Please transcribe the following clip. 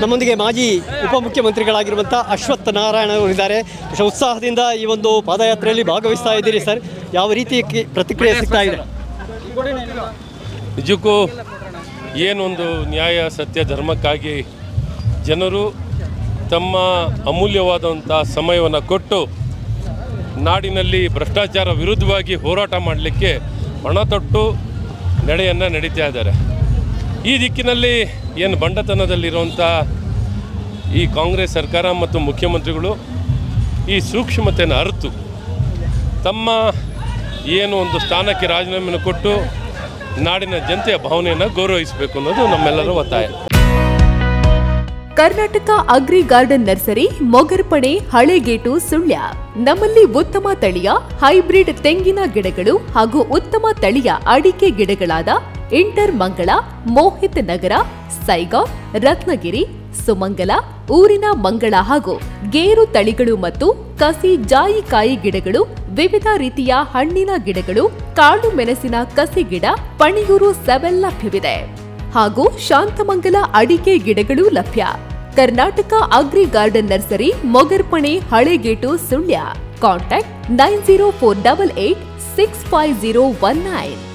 ನಮ್ಮೊಂದಿಗೆ ಮಾಜಿ ಉಪಮುಖ್ಯಮಂತ್ರಿಗಳಾಗಿರುವಂಥ ಅಶ್ವತ್ಥ ನಾರಾಯಣ ಅವರಿದ್ದಾರೆ. ಉತ್ಸಾಹದಿಂದ ಈ ಒಂದು ಪಾದಯಾತ್ರೆಯಲ್ಲಿ ಭಾಗವಹಿಸ್ತಾ ಇದ್ದೀರಿ ಸರ್, ಯಾವ ರೀತಿ ಪ್ರತಿಕ್ರಿಯೆ ಸಿಗ್ತಾ ಇದೆ? ನಿಜಕ್ಕೂ ಏನೊಂದು ನ್ಯಾಯ ಸತ್ಯ ಧರ್ಮಕ್ಕಾಗಿ ಜನರು ತಮ್ಮ ಅಮೂಲ್ಯವಾದಂಥ ಸಮಯವನ್ನು ಕೊಟ್ಟು ನಾಡಿನಲ್ಲಿ ಭ್ರಷ್ಟಾಚಾರ ವಿರುದ್ಧವಾಗಿ ಹೋರಾಟ ಮಾಡಲಿಕ್ಕೆ ಪಣತೊಟ್ಟು ನಡೆಯನ್ನು ನಡೀತಾ ಇದ್ದಾರೆ. ಈ ದಿಕ್ಕಿನಲ್ಲಿ ಏನು ಬಂಡತನದಲ್ಲಿರುವಂಥ ಈ ಕಾಂಗ್ರೆಸ್ ಸರ್ಕಾರ ಮತ್ತು ಮುಖ್ಯಮಂತ್ರಿಗಳು ಈ ಸೂಕ್ಷ್ಮತೆಯನ್ನು ಅರಿತು ತಮ್ಮ ಏನು ಒಂದು ಸ್ಥಾನಕ್ಕೆ ರಾಜೀನಾಮೆಯನ್ನು ಕೊಟ್ಟು ನಾಡಿನ ಜನತೆಯ ಭಾವನೆಯನ್ನು ಗೌರವಿಸಬೇಕು ಅನ್ನೋದು ನಮ್ಮೆಲ್ಲರ ಒತ್ತಾಯ. Karnataka agri garden nursery, Mogarpane, Halegate, Sullia. ನಮ್ಮಲ್ಲಿ ಉತ್ತಮ ತಳಿಯ ಹೈಬ್ರಿಡ್ ತೆಂಗಿನ ಗಿಡಗಳು ಹಾಗೂ ಉತ್ತಮ ತಳಿಯ ಅಡಿಕೆ ಗಿಡಗಳಾದ ಇಂಟರ್ ಮಂಗಳ, ಮೋಹಿತ್ ನಗರ, ಸೈಗಾವ್, ರತ್ನಗಿರಿ, ಸುಮಂಗಲ, ಊರಿನ ಮಂಗಳ ಹಾಗೂ ಗೇರು ತಳಿಗಳು ಮತ್ತು ಕಸಿ ಜಾಯಿಕಾಯಿ ಗಿಡಗಳು, ವಿವಿಧ ರೀತಿಯ ಹಣ್ಣಿನ ಗಿಡಗಳು, ಕಾಳು ಮೆಣಸಿನ ಕಸಿ ಗಿಡ, ಪಣಿಯೂರು ಸೆವೆಲ್ ಲಭ್ಯವಿದೆ ಹಾಗೂ ಶಾಂತಮಂಗಲ ಅಡಿಕೆ ಗಿಡಗಳು ಲಭ್ಯ. Karnataka agri garden nursery, Mogarpane, Halegate, Sullia. Contact 9048865019.